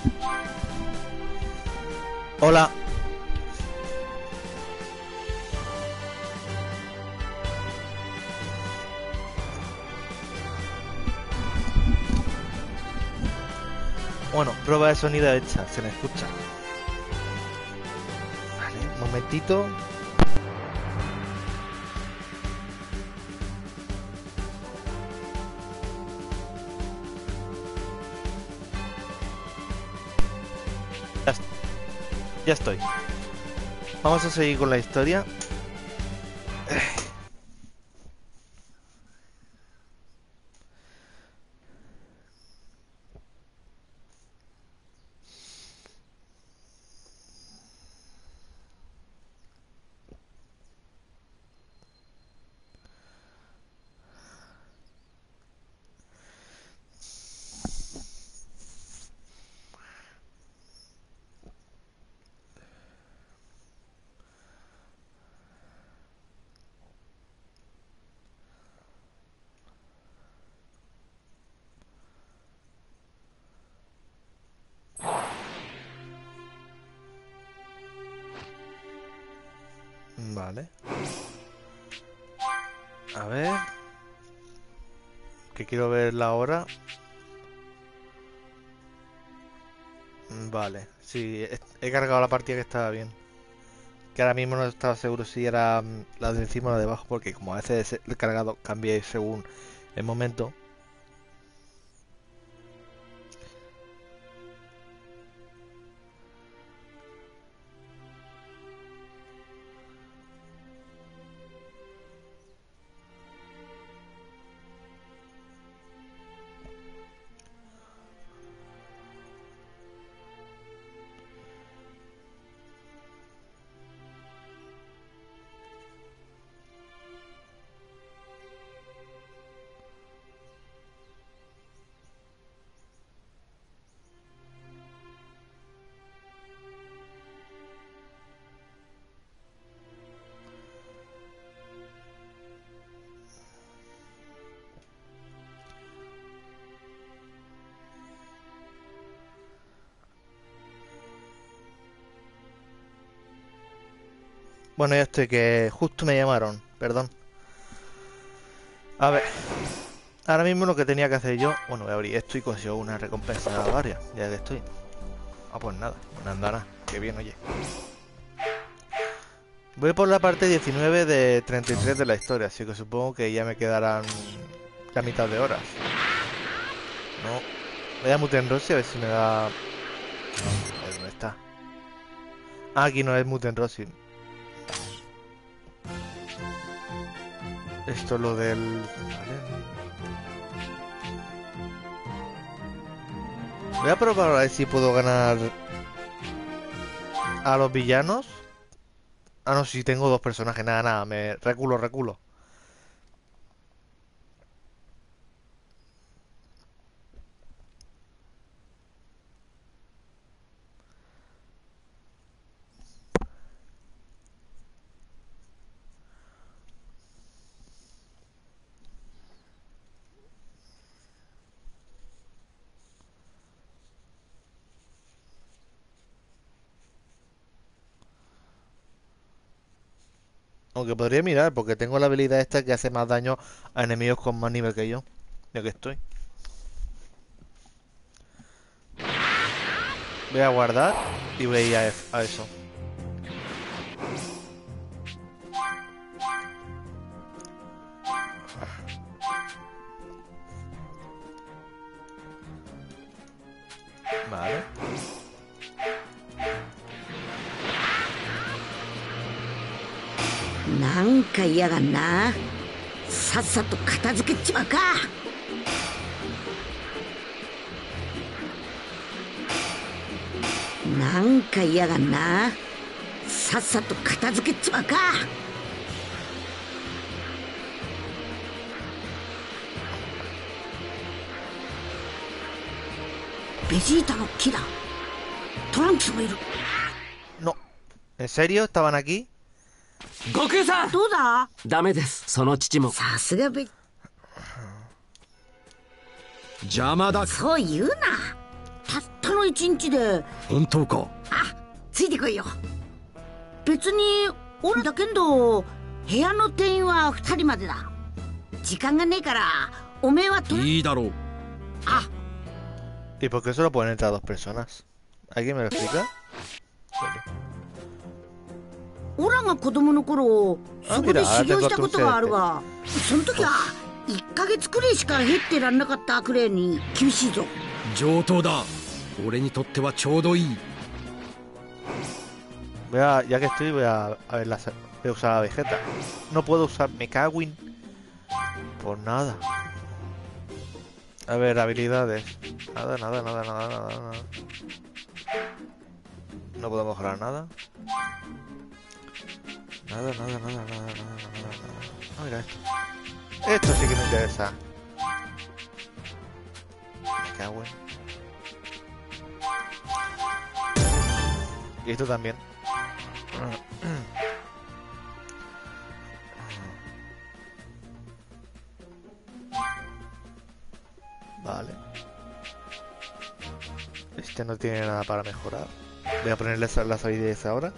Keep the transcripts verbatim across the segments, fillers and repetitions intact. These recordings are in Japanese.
Hola. Bueno, prueba de sonido hecha, se me escucha. Vale, un momentito. Ya, ya estoy. Vamos a seguir con la historia. Vale. A ver. Que quiero ver la hora. Vale. Sí, he, he cargado la partida que estaba bien. Que ahora mismo no estaba seguro si era mm, la de encima o la de abajo. Porque como a veces el cargado cambia según el momento. Bueno, ya estoy, que justo me llamaron, perdón. A ver, ahora mismo lo que tenía que hacer yo, bueno, voy a abrir esto y consigo una recompensa varias, ya que estoy. Ah, pues nada, una andana, qué bien, oye. Voy por la parte diecinueve de treinta y tres de la historia, así que supongo que ya me quedarán la mitad de horas. No, voy a Muten Rossi a ver si me da... No, ¿dónde está? Ah, aquí no es Muten Rossi. Esto es lo del... Vale. Voy a probar a ver si puedo ganar a los villanos. Ah, no, si tengo dos personajes, nada, nada, me reculo, reculo. Aunque podría mirar, porque tengo la habilidad esta que hace más daño a enemigos con más nivel que yo. Ya que estoy. Voy a guardar y voy a ir a, F- a eso. Vale. なんか嫌がんな。さっさと片付けちまうか。なんか嫌がんな。さっさと片付けちまうか。ベジータの木だ。トランクスもいる。 No. ¿En serio? ¿Estaban aquí? 悟空さん、 どうだ。 ダメです。その父も。 さすがベ。 邪魔だ。 そう言うな。たったの一日で。 本当か。 あ、ついてこいよ。別に俺だけど部屋の定員はふたりまでだ。時間がねえからおめえはと。 いいだろう。 あ、 ¿Y por qué solo pueden entrar dos personas? ¿Alguien me lo explica? オラが子供の頃そこで修行したことがあるあが、その時はいっかげつくらいしか減ってらんなかったくらいに厳しいぞ。 上等だ。俺にとってはちょうどいい。 Voy a, ya que estoy, voy a, a ver la, voy a usar la Vegeta. No puedo usar Mekawin por nada. A ver, habilidades. Nada, nada, nada, nada, nada, nada. No puedo mejorar nada. Nada, nada, nada, nada, nada, nada, nada. Ah, mira esto. Esto sí que me interesa. Mekawin. Y esto también. Vale. Este no tiene nada para mejorar. Voy a ponerle las habilidades ahora.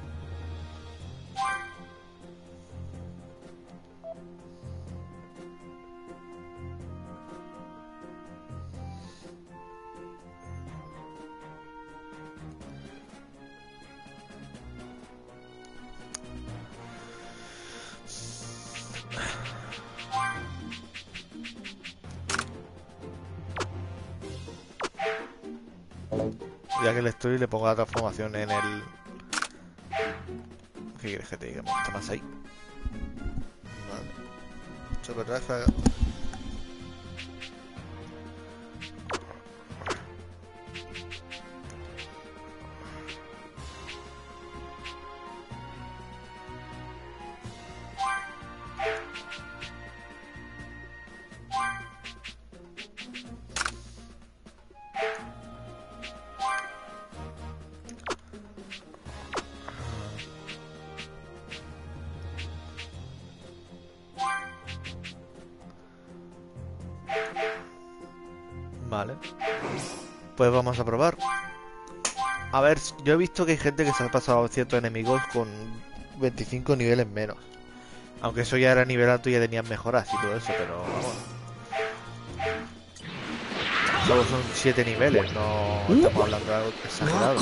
Ya que le estoy, le pongo la transformación en el... ¿Qué quieres que te diga? ¿Está más ahí? Vale. Super ráfaga. Vale. Pues vamos a probar. A ver, yo he visto que hay gente que se ha pasado a ciertos enemigos con veinticinco niveles menos. Aunque eso ya era nivel alto y ya tenían mejoras y todo eso, pero vamos. Solo son siete niveles, no estamos hablando de algo exagerado.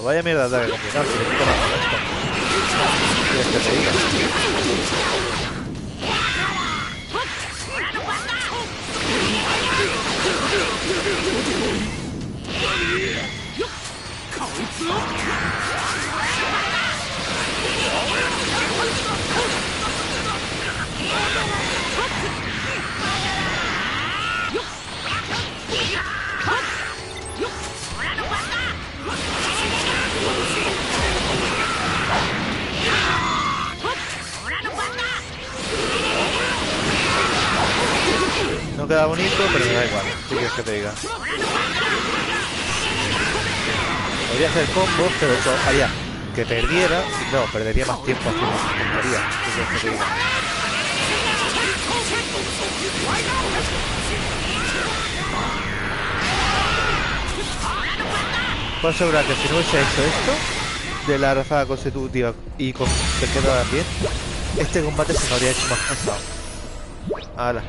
Pues vaya mierda de ataque complicado, si le quito más con esto. ¿Quieres que te diga? No queda bonito, pero me da igual. ¿Qué quieres que te diga? Podría hacer combos, pero eso haría que perdiera. Y no, perdería más tiempo haciendo sus tonterías. ¿Qué quieres que te diga? Puedo asegurar que si no hubiese hecho esto de la ráfaga consecutiva y con se queda bien, este combate se me habría hecho más pesado. ¡Hala!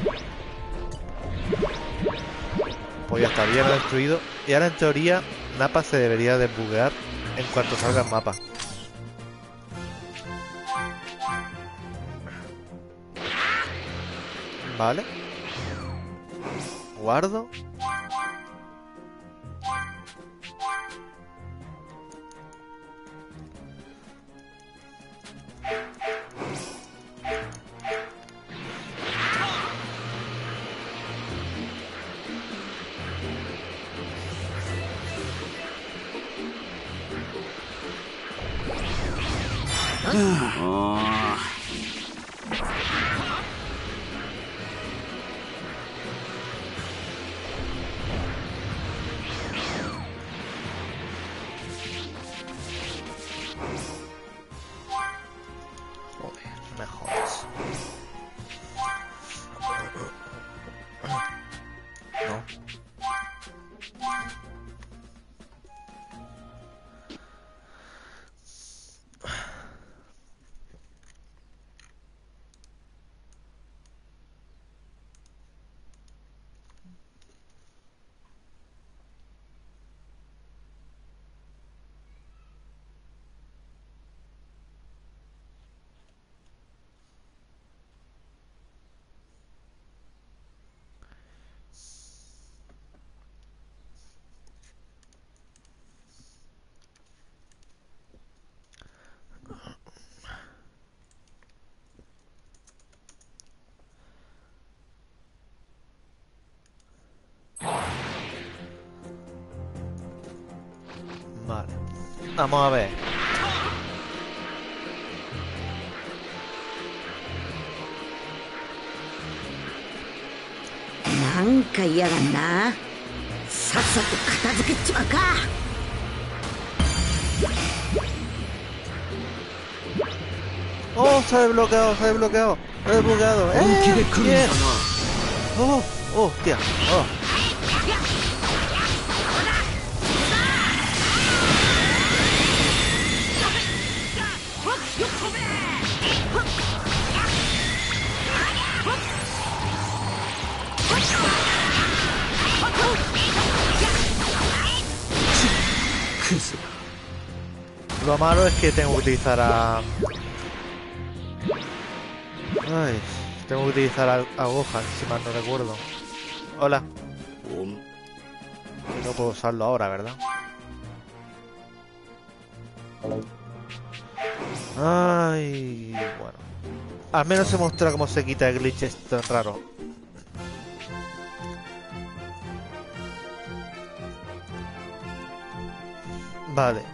Pues ya está, bien destruido. Y ahora en teoría Nappa se debería desbuguear en cuanto salga el mapa. Vale. Guardo. Vale. Vamos a ver. Nanka嫌がんな。さっさと片付けちまうか。 Oh, se ha desbloqueado, se ha desbloqueado. Se ha desbloqueado. ¡Eh! Bien. Oh, oh, hostia. Oh. Lo malo es que tengo que utilizar a... Ay, tengo que utilizar a, a Gohan, si mal no recuerdo. Hola. No puedo usarlo ahora, ¿verdad? Ay, bueno. Al menos se muestra cómo se quita el glitch este raro. Vale.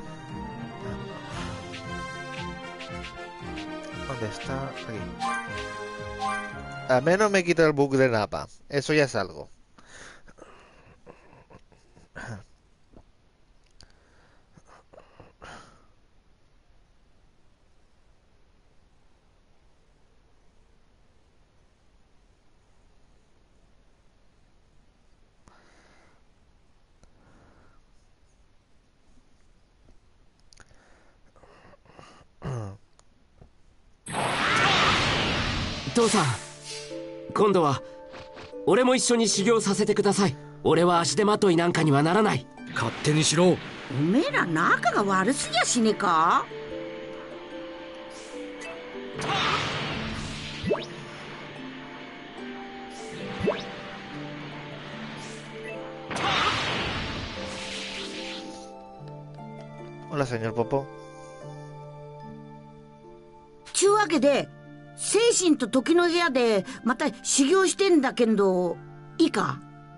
¿Dónde está? Aquí. Al menos me quita el bug de Nappa. Eso ya es algo. Tosa, 今度は俺も一緒に修行させてください。俺は足手まといなんかにはならない。 勝手にしろ。 おめえら仲が悪すぎやしねえか。 Hola, señor Popo. ちゅうわけで精神と時の部屋でまた修行してんだけどいいか。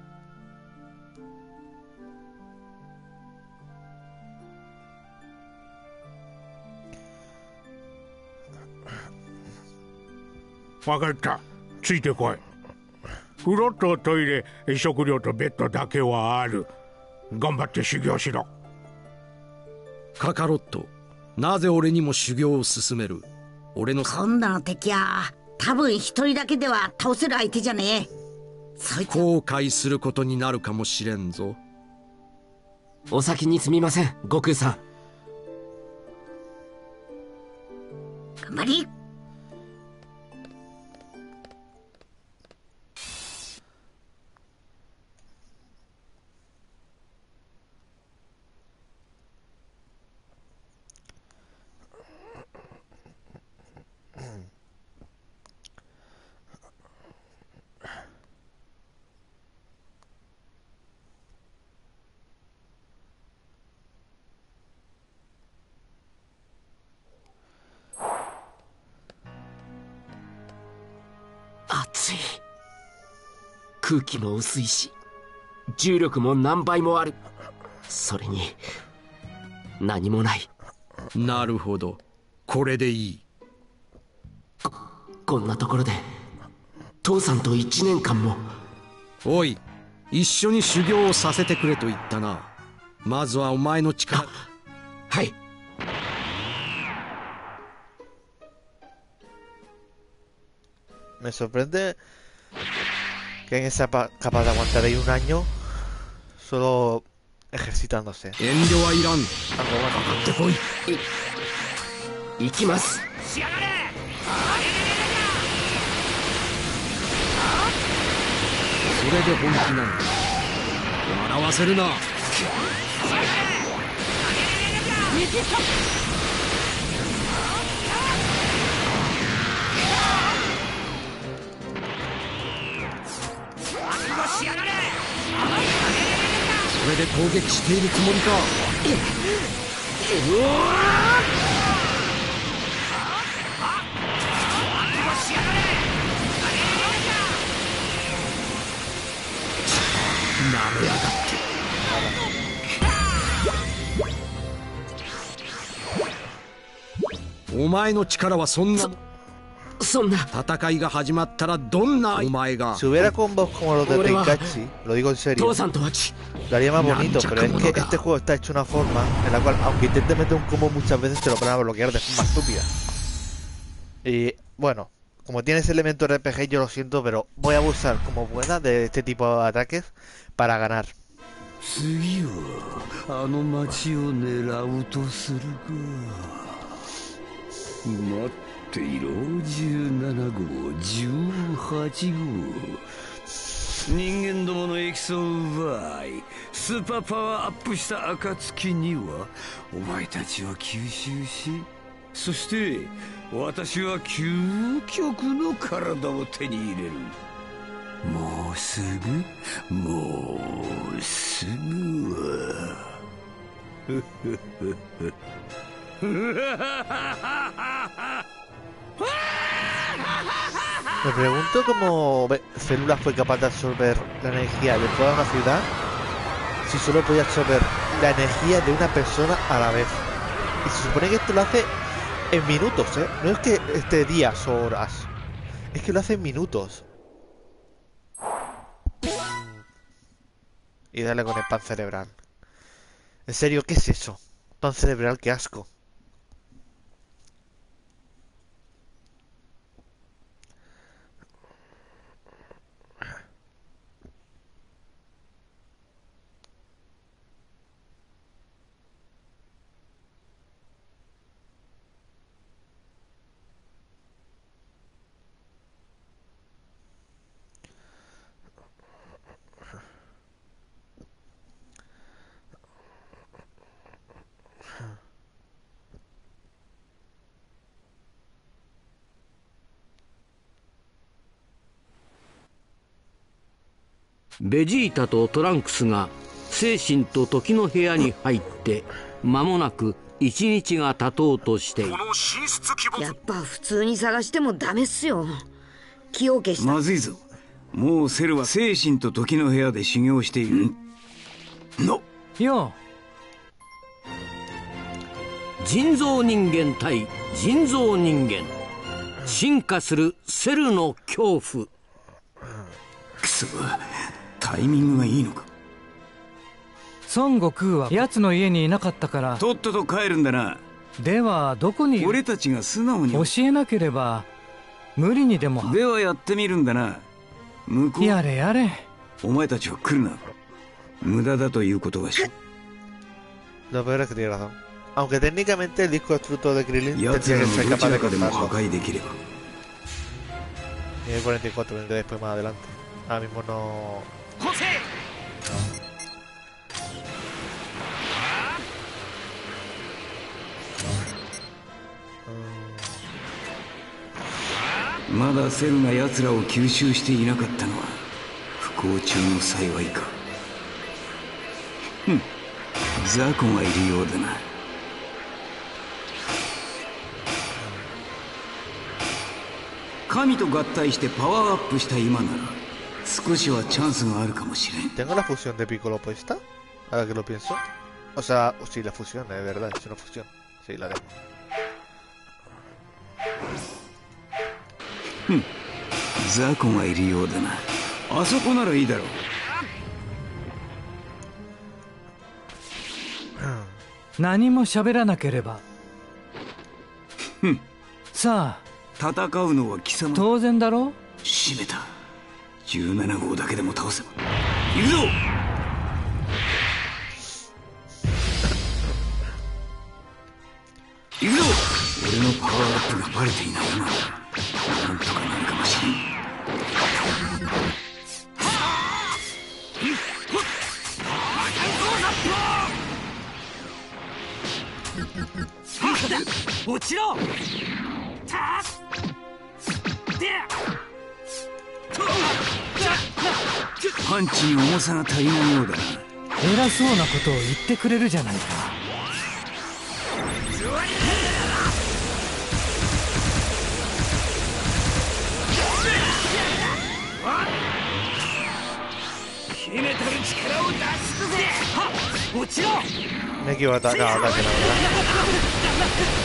分かった。ついてこい。風呂とトイレ、食料とベッドだけはある。頑張って修行しろ。 カカロット、なぜ俺にも修行を進める？俺の今度の敵や多分一人だけでは倒せる相手じゃねえ。そいつ後悔することになるかもしれんぞ。 お先にすみません、悟空さん。 頑張り。 暑い。空気も薄いし重力も何倍もある。それに何もない。 なるほど、これでいい。 こ, こんなところで父さんと一年間も。 おい、一緒に修行をさせてくれと言ったな。まずはお前の力。 はい。 Me sorprende que alguien sea pa- capaz de aguantar ahí un año solo ejercitándose. 遠慮はいらん。 Algo bueno. ってこい。い行きます。 それで本気なんだ。笑わせるな。それで攻撃しているつもりか。なめやがって。お前の力はそんな。 そんな。 戦いが始まったらどんなお前が。 Si hubiera combos como los de Tenkaichi, lo digo en serio, 父さんとはち。 lo haría más bonito, pero es que este juego está hecho de una forma en la cual, aunque intentes meter un combo muchas veces, te lo van a bloquear de forma estúpida. Y bueno, como tiene ese elemento R P G, yo lo siento, pero voy a abusar como pueda de este tipo de ataques para ganar. 次はあの町を狙うとするか。待っていろ、じゅうななごう、じゅうはちごう。人間どものエキスを奪いスーパーパワーアップした暁にはお前たちは吸収し、そして私は究極の体を手に入れる。もうすぐもうすぐは Me pregunto cómo Be- Célula fue capaz de absorber la energía de toda una ciudad si solo podía absorber la energía de una persona a la vez. Y se supone que esto lo hace en minutos, ¿eh? No es que esté días o horas, es que lo hace en minutos. Y darle con el pan cerebral. En serio, ¿qué es eso? Pan cerebral, qué asco. ベジータとトランクスが精神と時の部屋に入って間もなく一日が経とうとしている。 この神出鬼没。 やっぱ普通に探してもダメっすよ。気を消した。 まずいぞ。もうセルは精神と時の部屋で修行している。のよ人造人間対人造人間、進化するセルの恐怖。 くそ、タイミングがいいのか。 孫悟空は奴の家にいなかったから。 とっとと帰るんだな。 ではどこに。 俺たちが素直に教えなければ無理にでも。 ではやってみるんだな。向こう。 やれやれ。 お前たちは来るな。無駄だということはし。 Lo peor es que tiene razón. Aunque técnicamente el disco es fruto de Krillin, tendría 奴 que らの ser どち capaz ら de かでも破 cortarlo. 壊できれば。 Nivel cuarenta y cuatro vendré después más adelante. Ahora mismo no. ¡José! まだセルが奴らを吸収していなかったのは不幸中の幸いか。ふん、雑魚がいるようだな。神と合体してパワーアップした今なら少しはチャンスがあるかもしれん。 ¿Tengo la fusión de Piccolo puesta? Ahora que lo pienso. O sea, sí, la fusión, es verdad, es una fusión. Sí, la tengo. ふん、雑魚がいるようだな。あそこならいいだろう。 何も喋らなければ。 ふん、 さあ戦うのは貴様。 当然だろ。 閉めた。じゅうなな号だけでも倒せば。行くぞ。行くぞ。俺のパワーアップがバレていない今なんとかなるかもしれん。 落ちろ。 パンチに重さが足りないようだな。 偉そうなことを言ってくれるじゃないか。 秘めたる力を出し尽くせ。落ちろ。 Me he equivocado acá, acá, que la verdad.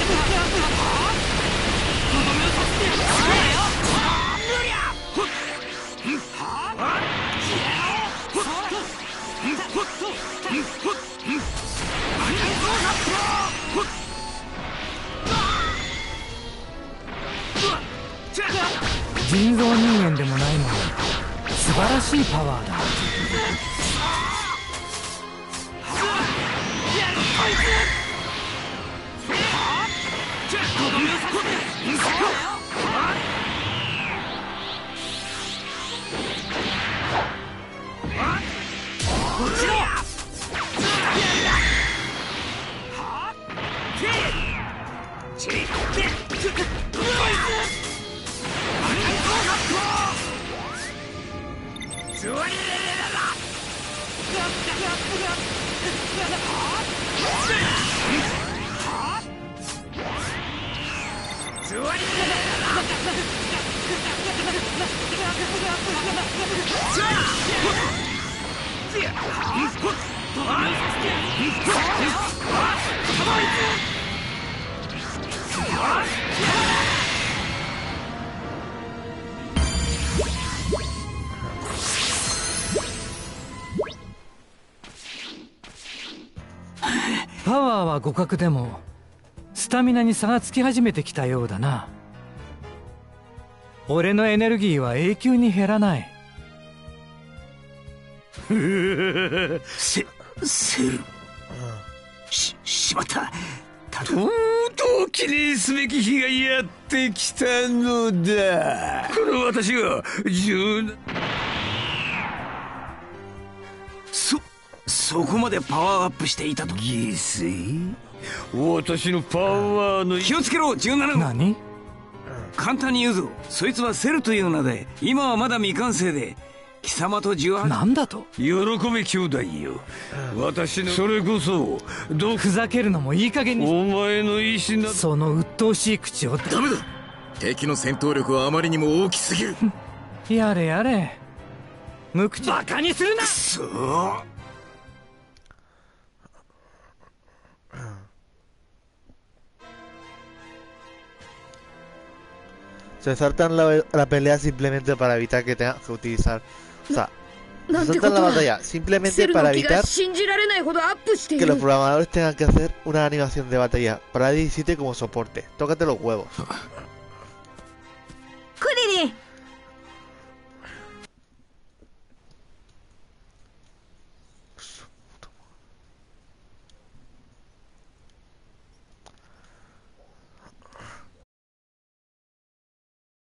Jinzou 人間でもないのに素晴らしいパワーだ。パワーは互角でもスタミナに差がつき始めてきたようだな。俺のエネルギーは永久に減らない。 せ、セル。し、しまった。とうとう記念すべき日がやってきたのだ。この私が十な。そ、そこまでパワーアップしていたと。犠牲？私のパワーの。気をつけろ、じゅうなな号。 何？ 簡単に言うぞ。そいつはセルという名で、今はまだ未完成で、 貴様とじゅうはちなんだと喜べ兄弟よ。私のそれこそどふざけるのもいい加減に。 お前の意志など。 その鬱陶しい口を。 ダメだ。敵の戦闘力はあまりにも大きすぎる。 やれやれ、無口バカにするな。くそー。 Se saltan la, la pelea simplemente para evitar que tengan que utilizar. O sea, se saltan la batalla simplemente para evitar que los programadores tengan que hacer una animación de batalla para diecisiete como soporte. Tócate los huevos.